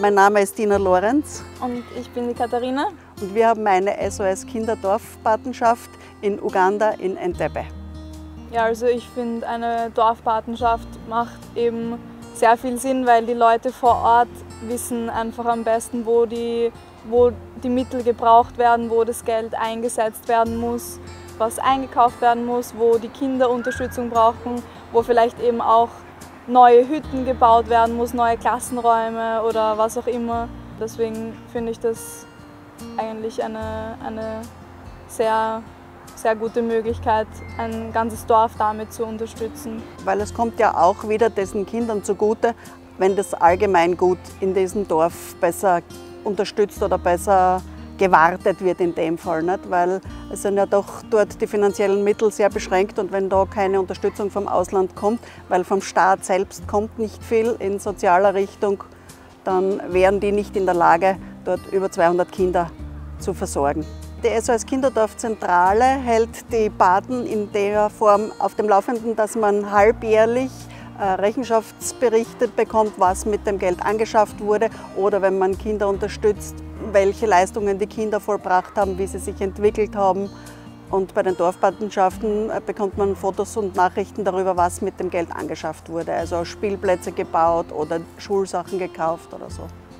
Mein Name ist Dina Lorenz. Und ich bin die Katharina. Und wir haben eine SOS Kinderdorfpatenschaft in Uganda in Entebbe. Ja, also ich finde, eine Dorfpatenschaft macht eben sehr viel Sinn, weil die Leute vor Ort wissen einfach am besten, wo die Mittel gebraucht werden, wo das Geld eingesetzt werden muss, was eingekauft werden muss, wo die Kinder Unterstützung brauchen, wo vielleicht eben auch neue Hütten gebaut werden muss, neue Klassenräume oder was auch immer. Deswegen finde ich das eigentlich eine sehr gute Möglichkeit, ein ganzes Dorf damit zu unterstützen. Weil es kommt ja auch wieder diesen Kindern zugute, wenn das Allgemeingut in diesem Dorf besser unterstützt oder besser gewartet wird in dem Fall. Nicht? Weil es sind ja doch dort die finanziellen Mittel sehr beschränkt und wenn da keine Unterstützung vom Ausland kommt, weil vom Staat selbst kommt nicht viel in sozialer Richtung, dann wären die nicht in der Lage, dort über 200 Kinder zu versorgen. Die SOS Kinderdorfzentrale hält die Paten in der Form auf dem Laufenden, dass man halbjährlich Rechenschaftsberichte bekommt, was mit dem Geld angeschafft wurde oder wenn man Kinder unterstützt, welche Leistungen die Kinder vollbracht haben, wie sie sich entwickelt haben. Und bei den Dorfpatenschaften bekommt man Fotos und Nachrichten darüber, was mit dem Geld angeschafft wurde. Also Spielplätze gebaut oder Schulsachen gekauft oder so.